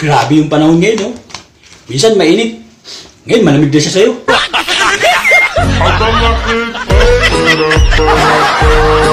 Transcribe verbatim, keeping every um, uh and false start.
Grabe yung panahon ngayon, no? Minsan mainit. Ngayon, malamig na siya sa'yo.